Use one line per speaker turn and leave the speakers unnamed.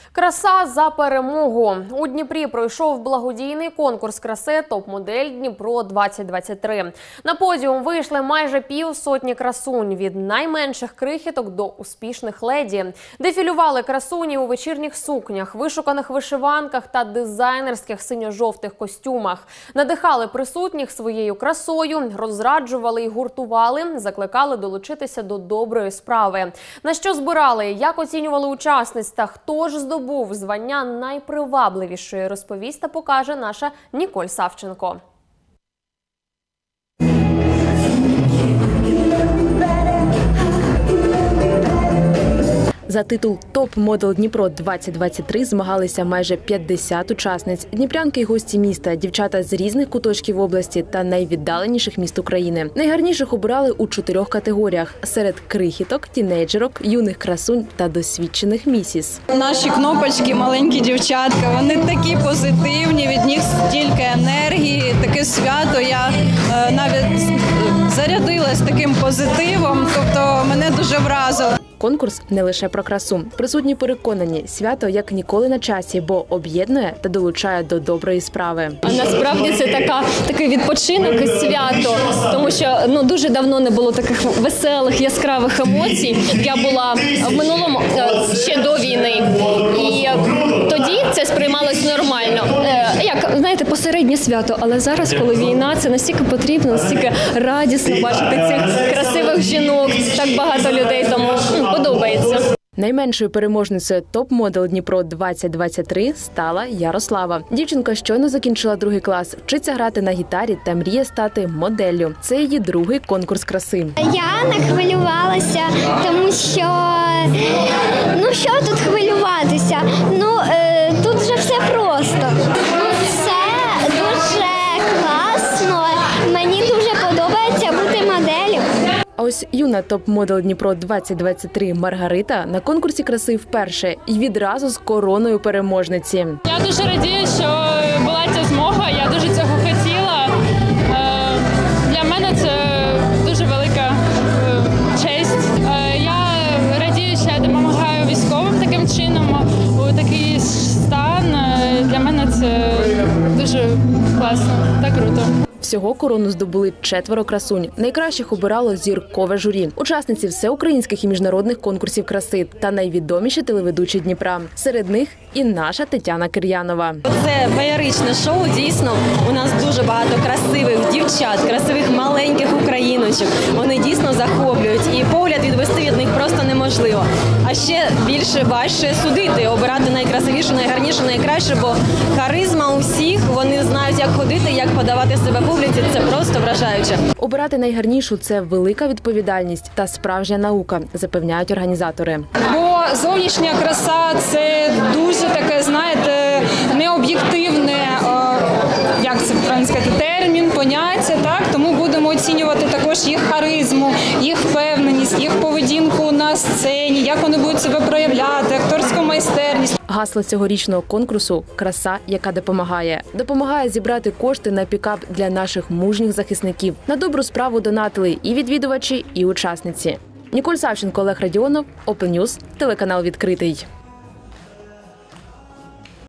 Краса за перемогу. У Дніпрі пройшов благодійний конкурс краси «Топ-модель Дніпро-2023». На подіум вийшли майже півсотні красунь – від найменших крихіток до успішних леді. Дефілювали красуні у вечірніх сукнях, вишуканих вишиванках та дизайнерських синьо-жовтих костюмах. Надихали присутніх своєю красою, розраджували і гуртували, закликали долучитися до доброї справи. На що збирали, як оцінювали учасниць та хто ж здобув звання найпривабливішої, розповість та покаже наша Ніколь Савченко.
За титул «Топ-модель Дніпро-2023» змагалися майже 50 учасниць. Дніпрянки й гості міста, дівчата з різних куточків області та найвіддаленіших міст України. Найгарніших обирали у 4 категоріях – серед крихіток, тінейджерок, юних красунь та досвідчених місіс.
Наші кнопочки, маленькі дівчатка, вони такі позитивні, від них стільки енергії, таке свято. Я навіть зарядилась таким позитивом, тобто мене дуже вразило.
Конкурс не лише про красу. Присутні переконані, свято як ніколи на часі, бо об'єднує та долучає до доброї справи.
Насправді це такий відпочинок і свято, тому що дуже давно не було таких веселих, яскравих емоцій. Я була в минулому ще до війни, і тоді це сприймалось нормально. Як, знаєте, посереднє свято, але зараз, коли війна, це настільки потрібно, настільки радісно бачити цих красивих жінок, так багато людей, тому подобається.
Найменшою переможницею «Топ-модель Дніпро-2023» стала Ярослава. Дівчинка щойно закінчила 2 клас, вчиться грати на гітарі та мріє стати моделлю. Це її другий конкурс краси.
Я не хвилювалася, тому що, що тут хвилюватися? Тут вже все просто. Це дуже класно, мені дуже подобається бути моделлю.
А ось юна топ-модель Дніпро-2023 Маргарита на конкурсі краси вперше і відразу з короною переможниці.
Я дуже радію, що була ця змога, я дуже цього хотіла. Для мене це дуже велика честь. Я радію, що я допомагаю військовим таким чином у такий стан. Для мене це дуже класно та круто.
Всього корону здобули 4 красунь. Найкращих обирало зіркове журі. Учасниці всеукраїнських і міжнародних конкурсів краси та найвідоміші телеведучі Дніпра. Серед них і наша Тетяна Кир'янова.
Це феєричне шоу, дійсно. У нас дуже багато красивих дівчат, красивих маленьких україночок. Вони дійсно захоплюють. І погляд відвести від них просто неможливо. А ще більше важче судити, обирати найкрасивішу, найгарнішу, найкраще, бо харизма у всіх, вони знають, як ходити, як подавати себе публіці. Це просто вражаюче.
Обирати найгарнішу – це велика відповідальність та справжня наука, запевняють організатори.
Бо зовнішня краса – це дуже таке, знаєте, необ'єктивне, як це правильно сказати, термін, поняття, так? Тому будемо оцінювати також їх харизму, їх впевненість, їх поведінку на сцені, як вони будуть себе проявляти, акторську майстерність.
Гасло цьогорічного конкурсу – «Краса, яка допомагає». Допомагає зібрати кошти на пікап для наших мужніх захисників. На добру справу донатили і відвідувачі, і учасниці. Ніколь Савченко, Олег Радіонов, Open News, телеканал «Відкритий».